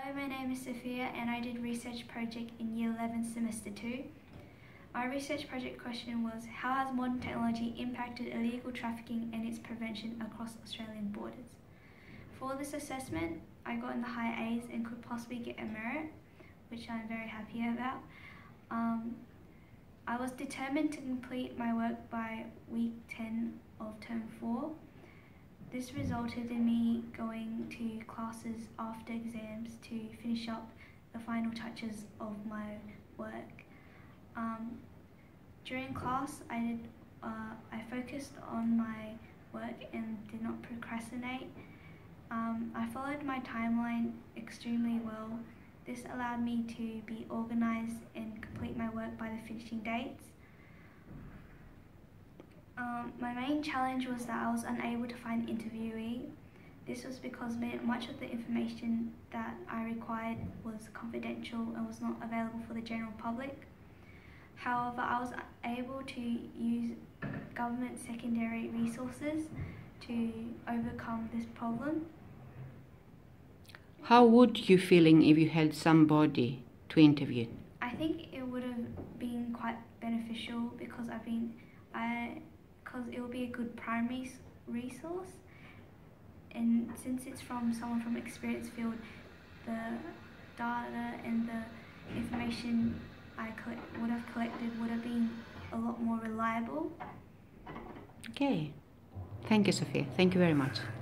Hi, my name is Sophia and I did research project in Year 11 Semester 2. My research project question was, how has modern technology impacted illegal trafficking and its prevention across Australian borders? For this assessment, I got in the high A's and could possibly get a merit, which I'm very happy about. I was determined to complete my work by week 10 of term 4. This resulted in me going to classes after exams to finish up the final touches of my work. During class, I focused on my work and did not procrastinate. I followed my timeline extremely well. This allowed me to be organised and complete my work by the finishing dates. My main challenge was that I was unable to find an interviewee. This was because much of the information that I required was confidential and was not available for the general public. However, I was able to use government secondary resources to overcome this problem. How would you feeling if you had somebody to interview? I think it would have been quite beneficial because it will be a good primary resource, and since it's from someone from experience field, the data and the information I would have collected would have been a lot more reliable. Okay. Thank you, Sophia. Thank you very much.